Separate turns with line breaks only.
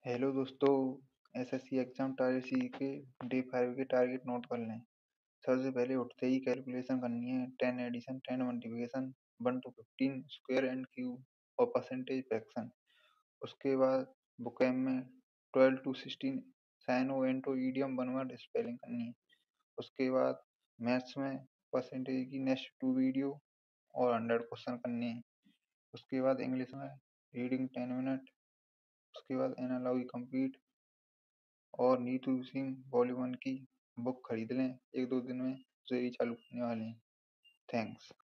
Hello दोस्तों। SSC exam target सी के day 5 के टारगेट नोट कर लें। सबसे पहले उठते ही कैलकुलेशन करनी है। 10 addition, 10 multiplication, 1 to 15 square and cube और परसेंटेज फ्रैक्शन। उसके बाद बुकएम में 12 to 16 synonym antonym idiom one word spelling करनी है। उसके बाद मैथ्स में परसेंटेज की नेक्स्ट 2 वीडियो और 100 क्वेश्चन करने हैं। उसके बाद इंग्लिश में रीडिंग 10 मिनट। उसके बाद एनालॉजी कंप्लीट और नीतू सिंह वॉल्यूम 1 की बुक खरीद लें। 1-2 दिन में जो ये चालू करने वाले हैं। थैंक्स।